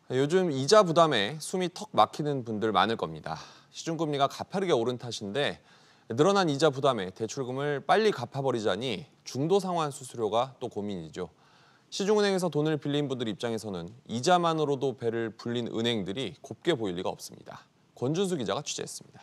요즘 이자 부담에 숨이 턱 막히는 분들 많을 겁니다. 시중금리가 가파르게 오른 탓인데 늘어난 이자 부담에 대출금을 빨리 갚아버리자니 중도상환 수수료가 또 고민이죠. 시중은행에서 돈을 빌린 분들 입장에서는 이자만으로도 배를 불린 은행들이 곱게 보일 리가 없습니다. 권준수 기자가 취재했습니다.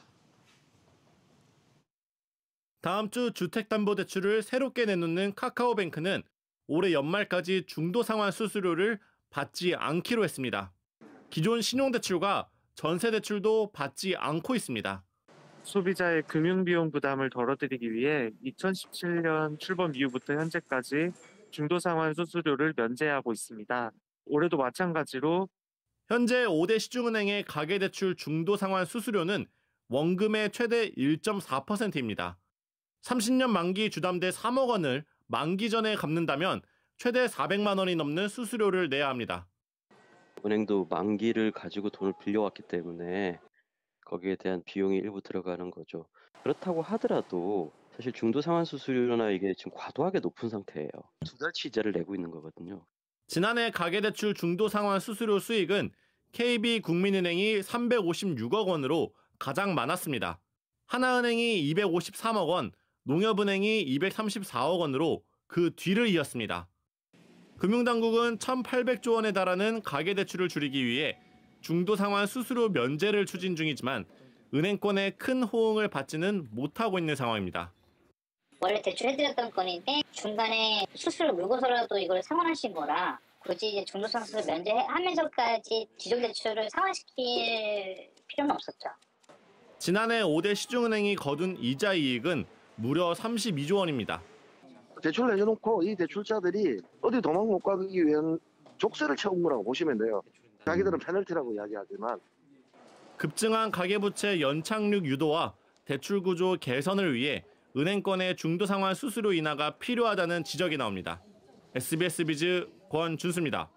다음 주 주택담보대출을 새롭게 내놓는 카카오뱅크는 올해 연말까지 중도상환 수수료를 받지 않기로 했습니다. 기존 신용대출과 전세대출도 받지 않고 있습니다. 소비자의 금융비용 부담을 덜어드리기 위해 2017년 출범 이후부터 현재까지 중도상환 수수료를 면제하고 있습니다. 올해도 마찬가지로 현재 5대 시중은행의 가계대출 중도상환 수수료는 원금의 최대 1.4%입니다. 30년 만기 주담대 3억 원을 만기 전에 갚는다면 최대 400만 원이 넘는 수수료를 내야 합니다. 은행도 만기를 가지고 돈을 빌려왔기 때문에 거기에 대한 비용이 일부 들어가는 거죠. 그렇다고 하더라도 사실 중도상환 수수료나 이게 지금 과도하게 높은 상태예요. 2달치 이자를 내고 있는 거거든요. 지난해 가계대출 중도상환 수수료 수익은 KB국민은행이 356억 원으로 가장 많았습니다. 하나은행이 253억 원, 농협은행이 234억 원으로 그 뒤를 이었습니다. 금융당국은 1,800조 원에 달하는 가계대출을 줄이기 위해 중도상환 수수료 면제를 추진 중이지만 은행권의 큰 호응을 받지는 못하고 있는 상황입니다. 원래 대출해드렸던 건인데 중간에 수수료 물고서라도 이걸 상환하신 거라 굳이 이제 중도상환 수수료 면제하면서까지 기존대출을 상환시킬 필요는 없었죠. 지난해 5대 시중은행이 거둔 이자 이익은 무려 32조 원입니다. 대출 내려놓고 이 대출자들이 어디 도망 못 가기 위한 족쇄를 채운 거라고 보시면 돼요. 자기들은 페널티라고 이야기하지만. 급증한 가계부채 연착륙 유도와 대출 구조 개선을 위해 은행권의 중도상환 수수료 인하가 필요하다는 지적이 나옵니다. SBS 비즈 권준수입니다.